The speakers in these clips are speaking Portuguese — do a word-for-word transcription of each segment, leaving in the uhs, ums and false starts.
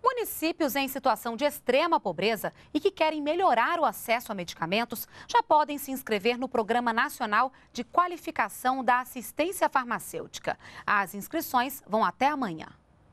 Municípios em situação de extrema pobreza e que querem melhorar o acesso a medicamentos já podem se inscrever no Programa Nacional de Qualificação da Assistência Farmacêutica. As inscrições vão até amanhã.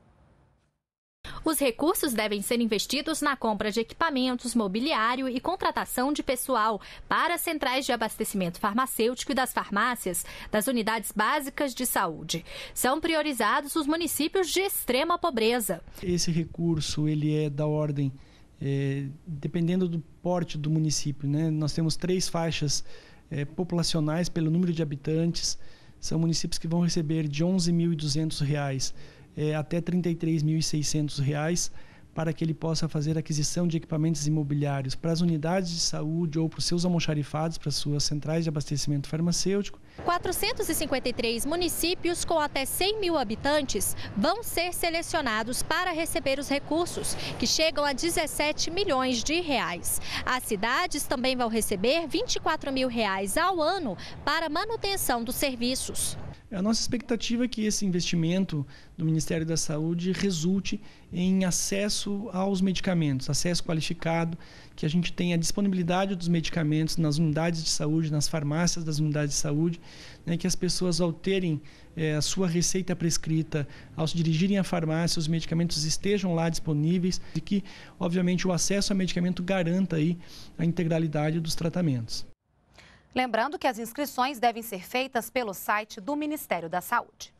Os recursos devem ser investidos na compra de equipamentos, mobiliário e contratação de pessoal para as centrais de abastecimento farmacêutico e das farmácias das unidades básicas de saúde. São priorizados os municípios de extrema pobreza. Esse recurso ele é da ordem, é, dependendo do porte do município, né? Nós temos três faixas é, populacionais pelo número de habitantes. São municípios que vão receber de onze mil e duzentos reais É, até trinta e três mil e seiscentos reais para que ele possa fazer aquisição de equipamentos imobiliários para as unidades de saúde ou para os seus almoxarifados, para as suas centrais de abastecimento farmacêutico. quatrocentos e cinquenta e três municípios com até cem mil habitantes vão ser selecionados para receber os recursos, que chegam a dezessete milhões de reais. As cidades também vão receber vinte e quatro mil reais ao ano para manutenção dos serviços. A nossa expectativa é que esse investimento do Ministério da Saúde resulte em acesso aos medicamentos, acesso qualificado, que a gente tenha a disponibilidade dos medicamentos nas unidades de saúde, nas farmácias das unidades de saúde, né, que as pessoas, ao terem é, a sua receita prescrita, ao se dirigirem à farmácia, os medicamentos estejam lá disponíveis e que, obviamente, o acesso ao medicamento garanta aí a integralidade dos tratamentos. Lembrando que as inscrições devem ser feitas pelo site do Ministério da Saúde.